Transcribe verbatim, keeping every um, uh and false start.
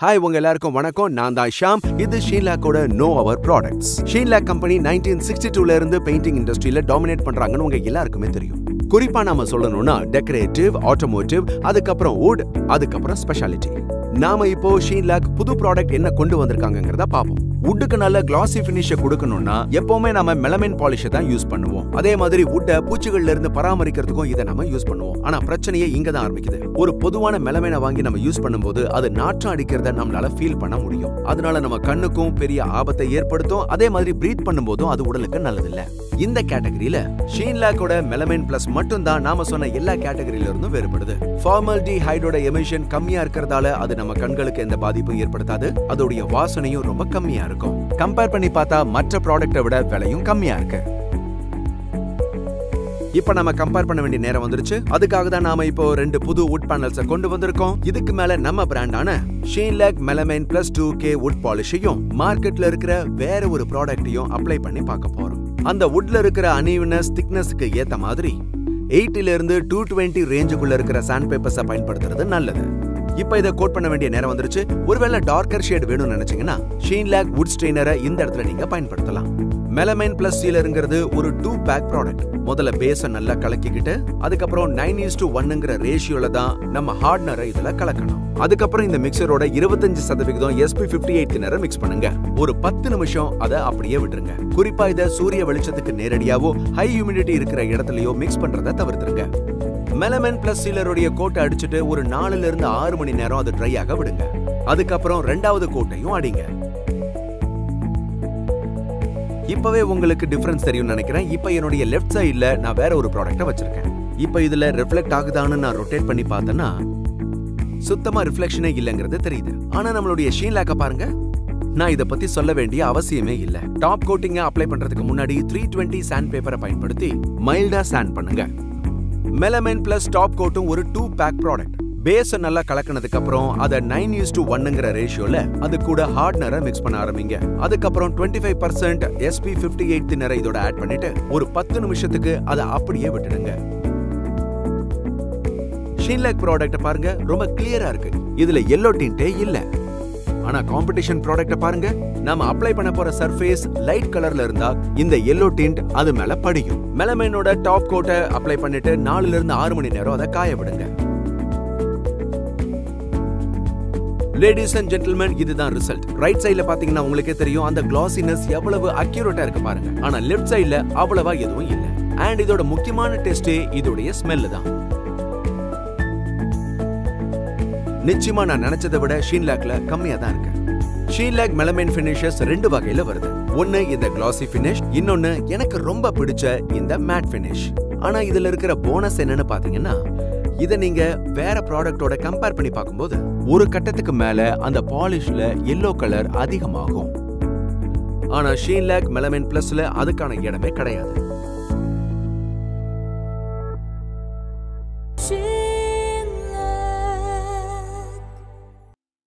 Hi, உங்க எல்லாருக்கும் வணக்கம். நான் தான் ஷாம். இது ஷீன்லாக்கோட know our products. Sheenlac company nineteen sixty two ல இருந்து பெயிண்டிங் இண்டஸ்ட்ரியில டாமினேட் பண்றாங்கன்னு உங்க எல்லாருக்குமே தெரியும். குறிப்பா நாம சொல்லணும்னா டெக்கரேட்டிவ், ஆட்டோமோட்டிவ், அதுக்கப்புறம் வுட், அதுக்கப்புறம் ஸ்பெஷாலிட்டி. நாம இப்போ ஷீன்லாக் புது ப்ராடக்ட் என்ன கொண்டு வந்திருக்காங்கங்கறத பாப்போம். வுட்டுக்கு நல்ல கிளாசி ஃபினிஷை கொடுக்கணும்னா எப்பவுமே நாம மெலமைன் பாலிஷை தான் யூஸ் பண்ணுவோம். அதே மாதிரி வுட்டை பூச்சிகள்ல இருந்து பராமரிக்கிறதுக்கும் இதை நம்ம யூஸ் பண்ணுவோம். ஆனா பிரச்சனையே இங்க தான் ஆரம்பிக்குது. ஒரு பொதுவான மெலமைனை வாங்கி நம்ம யூஸ் பண்ணும்போது அது நாற்றம் அடிக்கிறத நம்மளால ஃபீல் பண்ண முடியும். அதனால நம்ம கண்ணுக்கும் பெரிய ஆபத்தை ஏற்படுத்தும். அதே மாதிரி பிரீத் பண்ணும்போதும் அது உடலுக்கு நல்லதில்ல. இந்த கேட்டகரியில ஷீன்லாக்கோட மெலமைன் பிளஸ் மட்டும் தான் நாம சொன்ன எல்லா கேட்டகரியில இருந்தும் வேறுபடுது. ஃபார்மால்டிஹைடோட எமிஷன் கம்மியா இருக்கிறதால அது நம்ம கண்களுக்கு எந்த பாதிப்பும் ஏற்படுத்தாது. அதோடைய வாசனையும் ரொம்ப கம்மியா இருக்கும். கம்பேர் பண்ணி பார்த்தா மற்ற ப்ராடக்ட்டை விட விலையும் கம்மியா இருக்கு. இப்ப நம்ம கம்பேர் பண்ண வேண்டிய நேரம் வந்துருச்சு. அதுக்காக தான் நாம இப்போ ரெண்டு புது வுட் பேனல்ஸை கொண்டு வந்திருக்கோம். இதுக்கு மேல நம்ம பிராண்டான Sheenlac melamine plus two K wood பாலிஷையும் மார்க்கெட்ல இருக்கிற வேற ஒரு ப்ராடக்ட்டையும் அப்ளை பண்ணி பார்க்க போறோம். அந்த வுட்ல இருக்கிற அன்ஈவனஸ் திக்னஸ்க்கு ஏத்த மாதிரி எயிட்டில இருந்து டூ டுவெண்ட்டி ரேஞ்சுக்குள்ள இருக்கிற சாண்ட் பேப்பர்ஸை பயன்படுத்துறது நல்லது. இப்ப இதை கோட் பண்ண வேண்டிய நேரம் வந்துருச்சு. ஒருவேளை டார்க்கர் ஷேட் வேணும்னு நினைச்சீங்கன்னா ஷீன்லாக் வுட் ஸ்ட்ரெயினரை இந்த இடத்துல நீங்க பயன்படுத்தலாம். மெலமைன் பிளஸ் சீலருங்கிறது ஒரு டூ பேக் ப்ராடக்ட். முதல்ல பேஸை நல்லா கலக்கிக்கிட்டு அதுக்கப்புறம் நைன் ஈஸ் டு ஒன்னுங்கிற ரேஷியோல தான் நம்ம ஹார்ட்னரை இதுல கலக்கணும். அதுக்கப்புறம் இந்த மிக்சரோட இருபத்தஞ்சு சதவீதம் எஸ் பி பிப்டி எயிட் தினரை மிக்ஸ் பண்ணுங்க. ஒரு பத்து நிமிஷம் அதை அப்படியே விட்டுருங்க. குறிப்பா இதை சூரிய வெளிச்சத்துக்கு நேரடியாவோ ஹை ஹியூமிடிட்டி இருக்கிற இடத்துலயோ மிக்ஸ் பண்றதை தவிர்த்துருங்க. மெலமைன் பிளஸ் சீலருடைய கோட்டை அடிச்சுட்டு ஒரு நாலுல இருந்து ஆறு மணி நேரம் அது ட்ரை ஆக விடுங்க. அதுக்கப்புறம் ரெண்டாவது கோட்டையும் அடிங்க. இப்பவே உங்களுக்கு டிஃபரன்ஸ் தெரியும் நினைக்கிறேன். இப்ப என்னுடைய லெஃப்ட் சைடுல நான் வேற ஒரு ப்ராடக்ட்டை வச்சிருக்கேன். இப்ப இதுல ரிஃப்ளெக்ட் ஆகுதான்னு நான் ரொட்டேட் பண்ணி பார்த்தேன்னா சுத்தமா ரிஃப்ளெக்ஷனே இல்லங்கிறது தெரியுது. ஆனா நம்மளுடைய ஷீன்லாக்க பாருங்க. நான் இத பத்தி சொல்ல வேண்டிய அவசியமே இல்ல. டாப் கோட்டிங்க அப்ளை பண்றதுக்கு முன்னாடி த்ரீ டுவெண்ட்டி சாண்ட் பேப்பரை பயன்படுத்தி மைல்டா சாண்ட் பண்ணுங்க. மெலமைன் பிளஸ் டாப் கோட்டும் ஒரு டூ பேக் ப்ராடக்ட். பேஸ் நல்லா கலக்கினதுக்கு அப்புறம் அதை நைன் ஈஸ் டு ஒன்னுங்கிற ரேஷியோல அது கூட ஹார்ட்னரை மிக்ஸ் பண்ண ஆரம்பிங்க. அதுக்கப்புறம் twenty five percent S P fifty eight தினரை இதோட ஆட் பண்ணிட்டு ஒரு பத்து நிமிஷத்துக்கு அதை அப்படியே விட்டுடுங்க. ஷீன்லாக் ப்ராடக்ட் பாருங்க, ரொம்ப கிளியரா இருக்கு. இதுல எல்லோ டிண்டே இல்ல. ஆனா காம்படிஷன் ப்ராடக்ட் பாருங்க, நாம அப்ளை பண்ண போற சர்ஃபேஸ் லைட் கலர்ல இருந்தா இந்த எல்லோ டிண்ட் அது மேல படியும். மெலமைனோட டாப் கோட்டை அப்ளை பண்ணிட்டு நாலுல இருந்து ஆறு மணி நேரம் அதை காய விடுங்க. லேடிஸ் அண்ட் ஜென்டில்மேன், இதுதான் ரிசல்ட். ரைட் சைடுல பாத்தீங்கன்னா உங்களுக்கே தெரியும் அந்த கிளாசினஸ் எவ்வளவு அக்யூரேட்டா இருக்கு பாருங்க. ஆனா லெஃப்ட் சைடுல அவ்வளவா எதுவும் இல்ல. அண்ட் இதோட முக்கியமான டெஸ்டே இதோடைய ஸ்மெல் தான். நிச்சயமா நான் நினைச்சதை விட ஷீன்லாக்ல கம்மியா தான் இருக்கு. ஷீன்லாக் மெலமைன் ஃபினிஷஸ் ரெண்டு வகையில வருது. ஒன்னு இந்த கிளாசி ஃபினிஷ், இன்னொன்னு எனக்கு ரொம்ப பிடிச்ச இந்த மேட் ஃபினிஷ். ஆனா இதுல இருக்கிற போனஸ் என்னன்னு பாத்தீங்கன்னா இதை நீங்க வேற ப்ராடக்ட்டோட கம்பேர் பண்ணி பார்க்கும்போது ஒரு கட்டத்துக்கு மேல அந்த பாலிஷ்ல எல்லோ கலர் அதிகமாகும். ஆனா ஷீன்லாக் மெலமைன் பிளஸ்ல அதுக்கான இடமே கிடையாது.